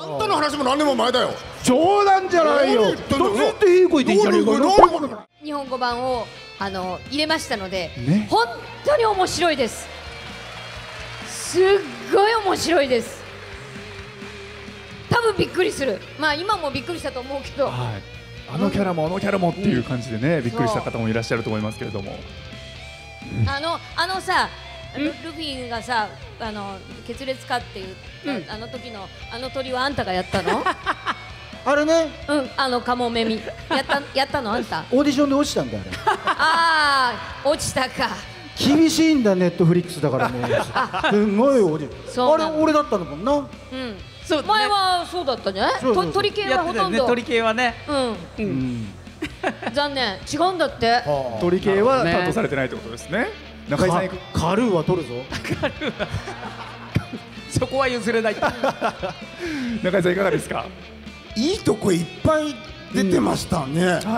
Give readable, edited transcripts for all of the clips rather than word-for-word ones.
あんたの話も何年も前だよ。 冗談じゃないよ。ずっといい声でいいじゃねえか。 日本語版を入れましたので、 ね、 本当に面白いです。すっごい面白いです。多分びっくりする。まあ今もびっくりしたと思うけど、 はい、あのキャラもあのキャラもっていう感じでね、びっくりした方もいらっしゃると思いますけれども、 さ、ルフィがさ、決裂かっていう、あの時のあの鳥はあんたがやったの？ あれね、 カモメミやったのあんた？ オーディションで落ちたんだよ。 ああ、落ちたか。 厳しいんだ、ネットフリックスだからね。すごいオーディション。あれ俺だったのもんな。うん。 前はそうだったね。鳥系はほとんど。 鳥系はね。 うん。残念、違うんだって。 鳥系は担当されてないってことですね。中井さん、 カルーは取るぞ。 そこは譲れない。 中井さんいかがですか？ いいとこいっぱい出てましたね。 はい。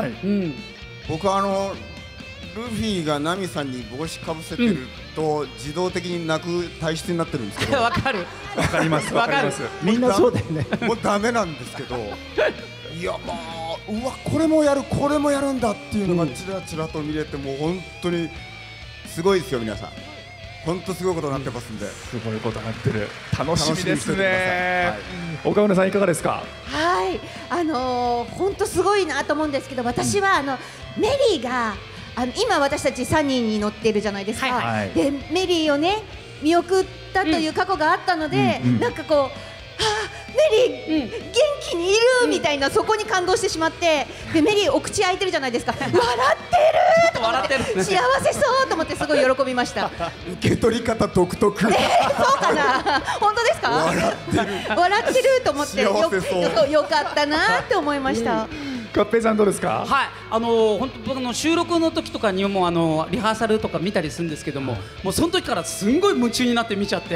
僕ルフィがナミさんに帽子かぶせてると自動的に泣く体質になってるんですけど。 わかる。 わかります。わかります。 みんなそうだよね。 もうダメなんですけど。いやまあ、うわこれもやるんだっていうのがちらちらと見れて、もう本当にすごいですよ皆さん。本当すごいことになってますんで。 すごいことになってる。楽しみですね。岡村さんいかがですか？ はい、本当すごいなと思うんですけど、私はメリーが今私たち3人に乗ってるじゃないですか。でメリーをね見送ったという過去があったので、なんかこうメリー、元気にいるみたいな、そこに感動してしまって、でメリーお口開いてるじゃないですか。笑ってると思って幸せそうと思ってすごい喜びました。 受け取り方独特。 そうかな、本当ですか？笑ってると思ってよかったなって思いました。 カッペイさんどうですか？ はい、本当僕の収録の時とかにもリハーサルとか見たりするんですけども、もうその時からすんごい夢中になって見ちゃって。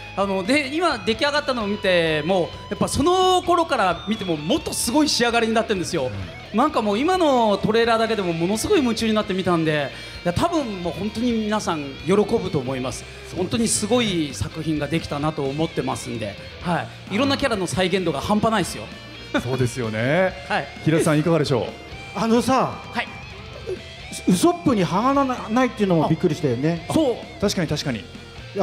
で今出来上がったのを見てもやっぱその頃から見てももっとすごい仕上がりになってるんですよ。なんかもう今のトレーラーだけでもものすごい夢中になって見たんで、多分もう本当に皆さん喜ぶと思います。本当にすごい作品ができたなと思ってますんで、はい、いろんなキャラの再現度が半端ないですよ。 そうですよね。 はい、 平田さんいかがでしょう？ さ、 はい、 ウソップに歯がないっていうのもびっくりしたよね。 そう、 確かに確かに。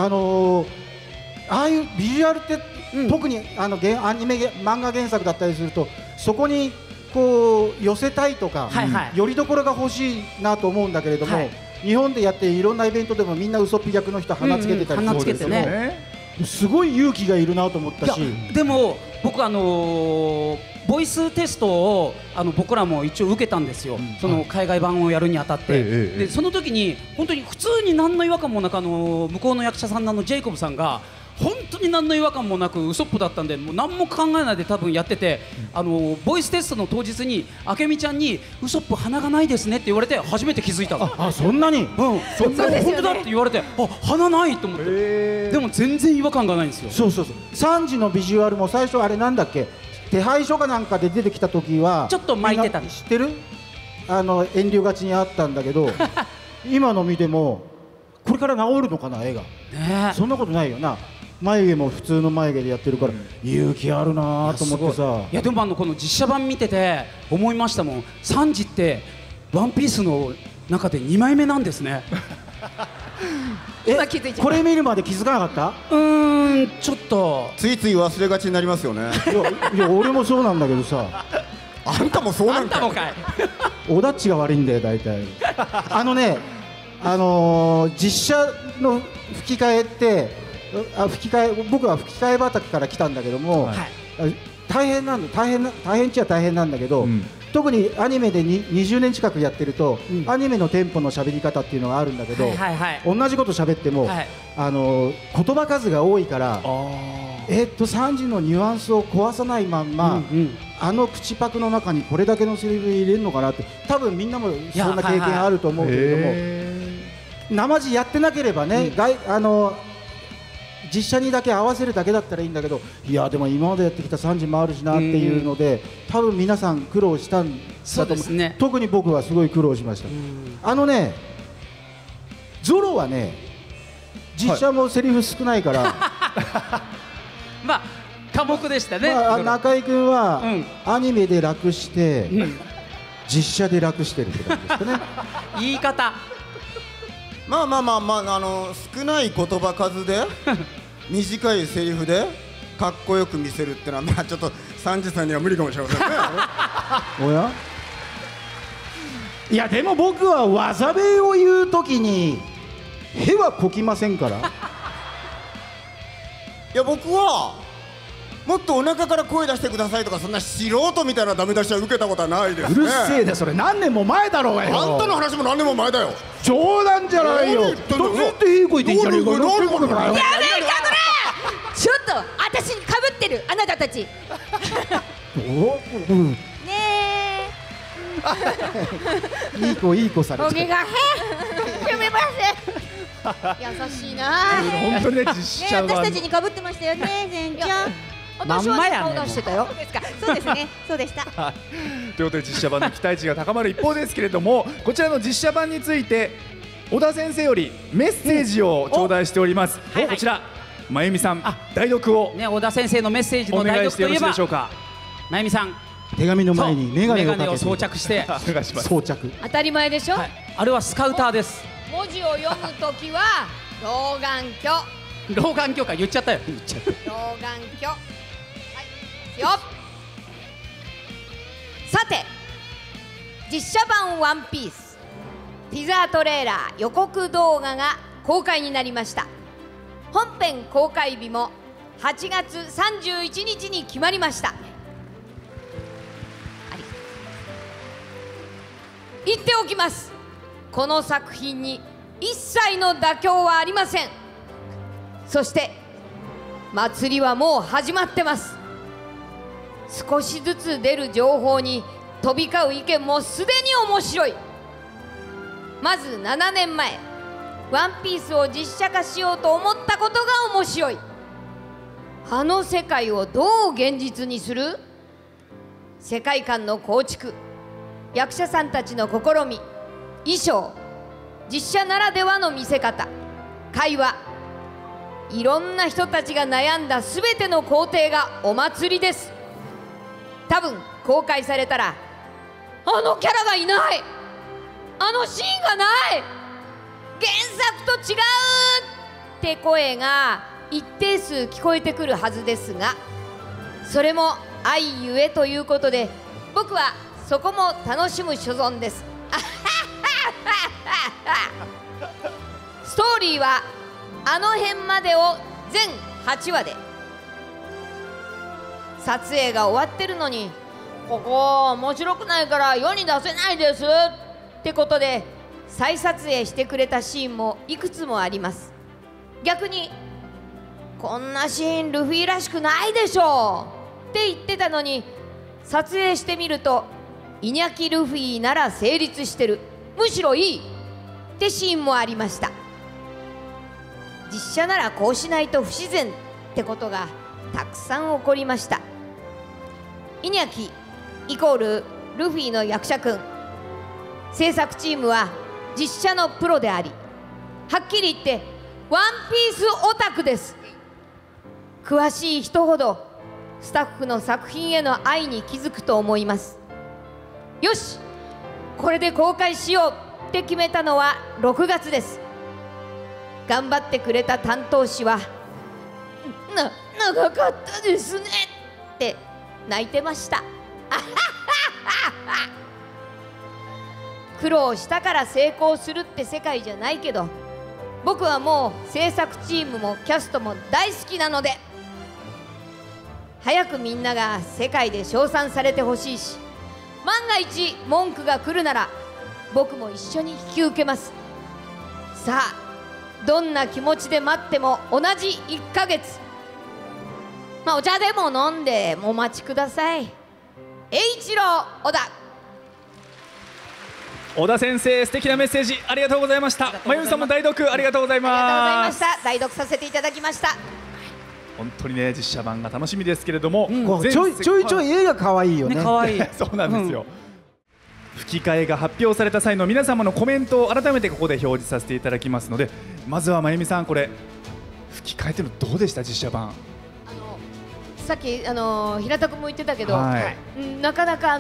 ああいうビジュアルって、特にアニメ漫画原作だったりすると、そこにこう寄せたいとか、よりどころが欲しいなと思うんだけれども、日本でやっていろんなイベントでもみんなウソップ役の人鼻つけてたりするんですよね。すごい勇気がいるなと思ったし。 でも僕ボイステストを僕らも一応受けたんですよ。その海外版をやるにあたって、でその時に本当に普通に何の違和感もなく向こうの役者さんのジェイコブさんが本当に何の違和感もなくウソップだったんで、もう何も考えないで多分やってて、ボイステストの当日に明美ちゃんにウソップ鼻がないですねって言われて初めて気づいたの。 あ、そんなに？ そんなに本当だって言われて、鼻ないと思って。でも全然違和感がないんですよ。 そうそうそう。3時のビジュアルも最初あれなんだっけ、手配書かなんかで出てきた時はちょっと巻いてたの知ってる？遠慮がちにあったんだけど今の見てもこれから治るのかな絵が、そんなことないよな。眉毛も普通の眉毛でやってるから、勇気あるなと思ってさ。 いやでもこの実写版見てて思いましたもん。サンジってワンピースの中で2枚目なんですね。 これ見るまで気づかなかった？ ちょっとついつい忘れがちになりますよね。 いや俺もそうなんだけどさ。 あんたもそうなんかい。 おだっちが悪いんだよ大体。実写の吹き替えって僕は吹き替え畑から来たんだけども、大変っちゃ大変なんだけど、特にアニメで20年近くやってると、アニメのテンポの喋り方っていうのがあるんだけど、同じこと喋っても、言葉数が多いから3時のニュアンスを壊さないまんま、口パクの中にこれだけのセリフ入れるのかなって、多分みんなもそんな経験あると思うけれども、生地やってなければね、実写にだけ合わせるだけだったらいいんだけど、いやでも今までやってきた3時もあるしなっていうので、多分皆さん苦労したんだと思う。特に僕はすごい苦労しました。ゾロはね、実写もセリフ少ないからまあ寡黙でしたね。 まあ、中井君は、 うん、 アニメで楽して、 うん、 実写で楽してるって感じですかね。 言い方。 まあ少ない言葉数で短いセリフでかっこよく見せるってのはまあちょっと30歳には無理かもしれませんね。 おや、いやでも僕は技名を言うときにへはこきませんから。 いや僕はもっとお腹から声出してくださいとか、そんな素人みたいなダメ出しは受けたことはないですね。 うるせえで、それ何年も前だろうがよ。 あんたの話も何年も前だよ。 冗談じゃないよ。どうやっていい声でいいんじゃねえか。 やめんかこれ。ちょっと私にかぶってるあなたたち。 うん、 ねえ。いい子されて。 おげがへすみません。優しいな。 本当にね、実写版私たちにかぶってましたよね、全長。 私はね顔出してたよ。 そうですね、そうでした。 ということで実写版の期待値が高まる一方ですけれども、こちらの実写版について小田先生よりメッセージを頂戴しております。こちら真由美さん、代読をね、小田先生のメッセージのお願代いしてよろしい読といえばでしょうか。 真由美さん、 手紙の前に眼鏡をかけて装着してお願いします。 装着。 当たり前でしょ。 はい、あれはスカウターです。 文字を読むときは老眼鏡。 老眼鏡か言っちゃったよ。 老眼鏡。はいよ。さて、実写版ワンピースティザートレーラー予告動画が公開になりました。本編公開日も8月31日に決まりました。言っておきます。この作品に一切の妥協はありません。そして祭りはもう始まってます。少しずつ出る情報に飛び交う意見もすでに面白い。まず7年前ワンピースを実写化しようと思ったことが面白い。あの世界をどう現実にする？世界観の構築、役者さんたちの試み、衣装、実写ならではの見せ方、会話、いろんな人たちが悩んだすべての工程がお祭りです。多分公開されたら、あのキャラがいない、あのシーンがない、原作と違うって声が一定数聞こえてくるはずですが、それも愛ゆえということで、僕はそこも楽しむ所存です。ストーリーはあの辺までを全8話で、撮影が終わってるのにここ面白くないから世に出せないですってことで再撮影してくれたシーンもいくつもあります。逆にこんなシーンルフィらしくないでしょって言ってたのに、撮影してみるとイニャキルフィなら成立してる、むしろいいってシーンもありました。実写ならこうしないと不自然ってことがたくさん起こりました。イニャキイコールルフィの役者くん、制作チームは実写のプロであり、はっきり言ってワンピースオタクです。詳しい人ほどスタッフの作品への愛に気づくと思います。よし、これで公開しようって決めたのは6月です。頑張ってくれた担当氏は長かったですねって泣いてました。苦労したから成功するって世界じゃないけど、僕はもう制作チームもキャストも大好きなので、早くみんなが世界で称賛されてほしいし、万が一文句が来るなら僕も一緒に引き受けます。さあ、どんな気持ちで待っても同じ1ヶ月、お茶でも飲んでお待ちください。栄一郎小田。 小田先生、素敵なメッセージありがとうございました。真由美さんも代読ありがとうございます。 ありがとうございました。代読させていただきました。 本当にね、実写版が楽しみですけれども、 ちょい絵が可愛いよね。 可愛い。 そうなんですよ。吹き替えが発表された際の皆様のコメントを改めてここで表示させていただきますので、まずは真由美さん、これ吹き替えっていうのどうでした？実写版。 さっき平田君も言ってたけど、 はいなかなか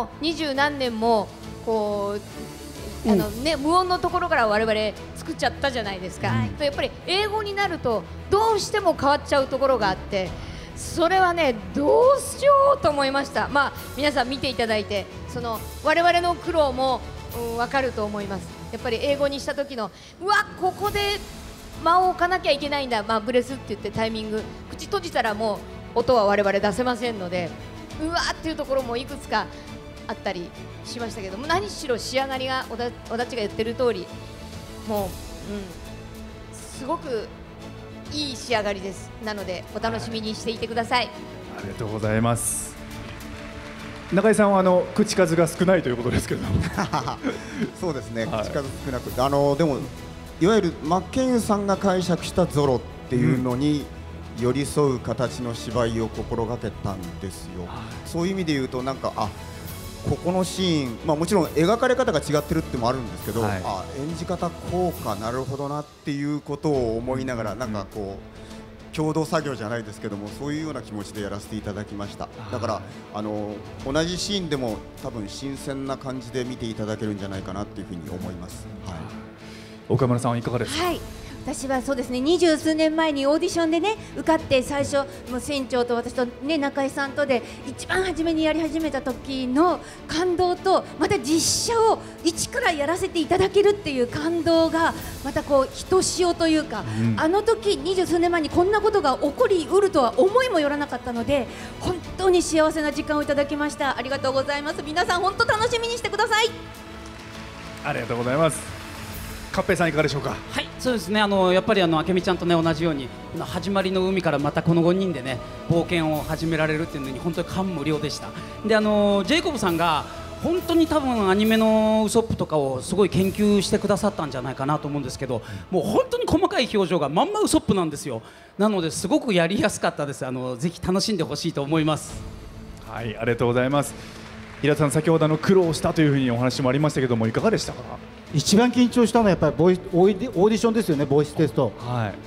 20何年もこう無音のところから我々作っちゃったじゃないですか。やっぱり英語になるとどうしても変わっちゃうところがあって、それはねどうしようと思いました。まあ皆さん見ていただいて、我々の苦労も分かると思います。やっぱり英語にした時のここで間を置かなきゃいけないんだ、ブレスって言ってタイミング、口閉じたらもう音は我々出せませんので、っていうところもいくつかあったりしましたけども、何しろ仕上がりが小田っちが言ってる通り、もう、すごくいい仕上がりです。なのでお楽しみにしていてください。 ありがとうございます。中井さんは口数が少ないということですけれどもそうですね、口数少なくて、でもいわゆる真剣佑さんが解釈したゾロっていうのに寄り添う形の芝居を心がけたんですよ。そういう意味で言うと、なんかここのシーン、もちろん描かれ方が違ってるってもあるんですけど、演じ方こうかなるほどなっていうことを思いながら、なんかこう共同作業じゃないですけども、そういうような気持ちでやらせていただきました。だから同じシーンでも多分新鮮な感じで見ていただけるんじゃないかなっていうふうに思います。 岡村さんはいかがですか？ はい、私はそうですね、20数年前にオーディションでね受かって、最初もう船長と私とね中井さんとで一番初めにやり始めた時の感動と、また実写を一からやらせていただけるっていう感動がまたこうひとしおというか、あの時20数年前にこんなことが起こりうるとは思いもよらなかったので、本当に幸せな時間をいただきました。ありがとうございます。皆さん本当楽しみにしてください。 ありがとうございます。カッペイさんいかがでしょうか？ はい、そうですね、やっぱり明美ちゃんとね同じように始まりの海からまたこの5人でね冒険を始められるっていうのに本当に感無量でした。でジェイコブさんが本当に多分アニメのウソップとかをすごい研究してくださったんじゃないかなと思うんですけど、もう本当に細かい表情がまんまウソップなんですよ。なのですごくやりやすかったです。ぜひ楽しんでほしいと思います。 はい、ありがとうございます。平田さん、先ほど苦労したというふうにお話もありましたけども、いかがでしたか？ 一番緊張したのはやっぱりオーディションですよね、ボイステスト。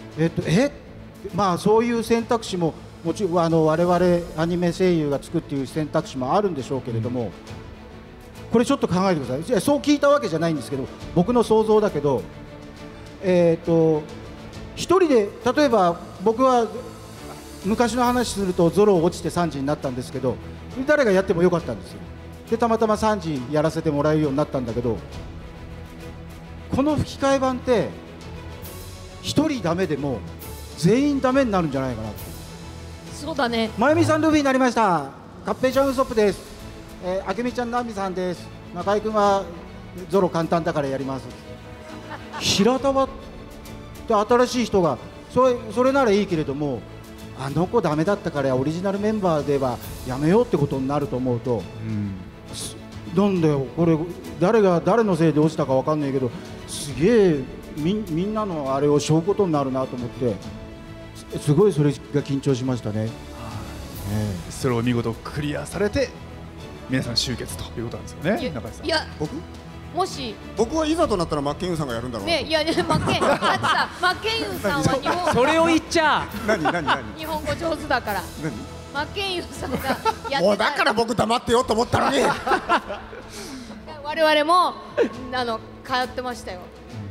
そういう選択肢ももちろん我々アニメ声優がつくっていう選択肢もあるんでしょうけれども、これちょっと考えてください。そう聞いたわけじゃないんですけど、僕の想像だけど、一人で例えば僕は昔の話するとゾロ落ちて3時になったんですけど、誰がやってもよかったんですよ。でたまたま3時やらせてもらえるようになったんだけど、この吹き替え版って1人ダメでも全員ダメになるんじゃないかなと。 そうだね。 まゆみさんルビーになりました。カッペイちゃんウソップです。あけみちゃんナミさんです。中井君はゾロ簡単だからやります。平田はって新しい人がそれならいいけれども、あの子ダメだったからオリジナルメンバーではやめようってことになると思うと、なんだよこれ誰のせいで落ちたかわかんないけど、すげえみんなのあれを背負うことになるなと思って、すごいそれが緊張しましたね。 それを見事クリアされて皆さん集結ということなんですよね。中井さん。 いやもし僕はいざとなったら真剣佑さんがやるんだろうね。 いやね、真剣佑さんは日本それを言っちゃ何日本語上手だから。真剣佑さんがやってた。 もうだから僕黙ってよと思ったのに。 我々も通ってましたよ。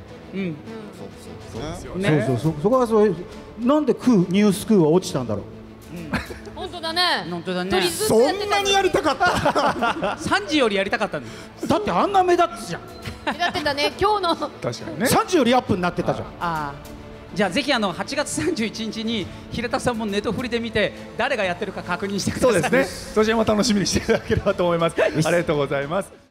そうですよね。 そこはそうなんでニュースクーは落ちたんだろう。 本当だね。 本当だね。 そんなにやりたかった。 3時よりやりたかったんです。 だってあんな目立つじゃん。 目立ってたね。今日の確かにね。 3時よりアップになってたじゃん。 じゃあぜひ8月31日に平田さんもネトフリで見て誰がやってるか確認してください。 そうですね。そちらも楽しみにしていただければと思います。ありがとうございます。